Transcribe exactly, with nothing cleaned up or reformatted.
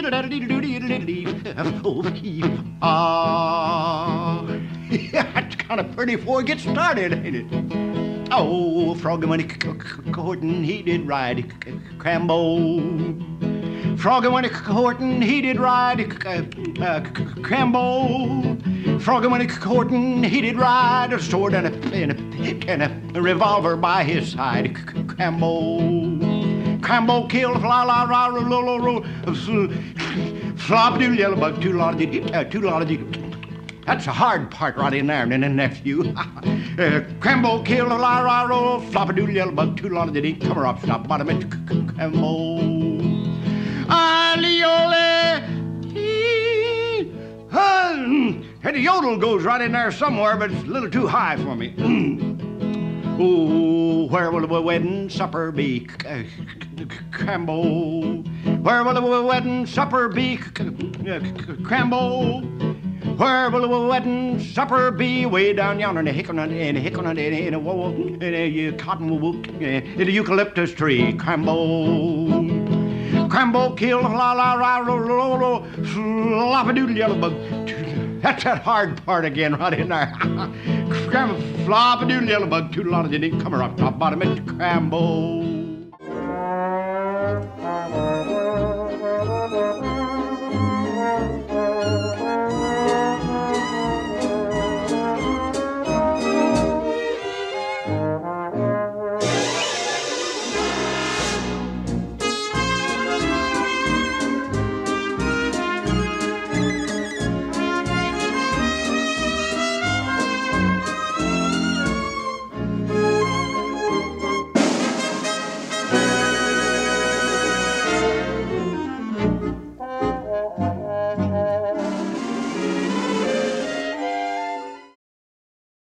Ah, that's kind of pretty before it gets started, ain't it? Oh, Froggy went a-courting, he did ride Crambo. Froggy went a-courting, he did ride Crambo. Froggy went a-courting, he did ride a sword and a, and a, and a revolver by his side. Crambo. Crambo killed la la la la la la flop doodle yellow bug two lot of two lot of. That's a hard part right in there, and then nephew. uh, Crambo killed a la la la flop a doodle yellow bug two lot of the come her up stop bottom it Crambo. Aliole. And the yodel goes right in there somewhere, but it's a little too high for me. Oh, where will the wedding supper be? Crambo. Where will the wedding supper be? Crambo. Where will the wedding supper be? Way down yonder in the hickory, in the hickory, in the, in the, in the cotton, in the eucalyptus tree. Crambo. Crambo killed la la la la la la flop a doodle yellow bug. That's that hard part again right in there. Crambo flop a doodle yellow bug. Two lot of didn't come her up top bottom it. Crambo.